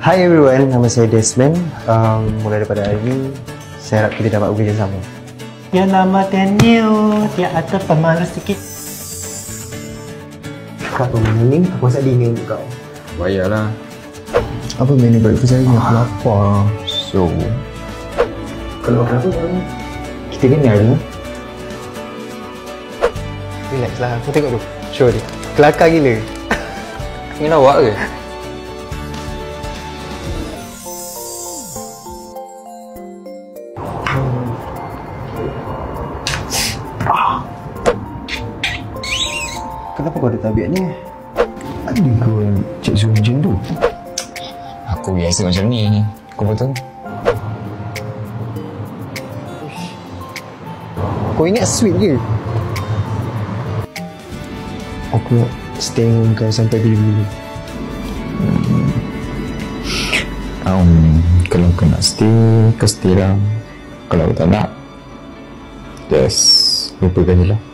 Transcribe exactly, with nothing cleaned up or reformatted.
Hi everyone, nama saya Desmond. Um, mulai daripada hari ini, saya harap kita dapat bekerja sama. Ya, nama Daniel. Dia ada pemalu sikit. Kau apa menu ni? Aku masak dinner untuk kau. Bayarlah. Apa menu breakfast hari ni? Aku lapar. So, Kalau kenapa kau ni? Kita kena hari ni. Relax lah, aku tengok tu. Show dia. Kelakar gila. ni lawak ke? Kenapa kau ada tabiat ni? Ada kau Cik Zul macam tu? Aku biasa macam ni. Kau betul? Kau ingat sweet ke? Aku nak stay dengan kau sampai bila-bila. Hmm. Um, kalau kau nak stay, kau stay lah. Kalau kau tak nak, just lupakan je lah.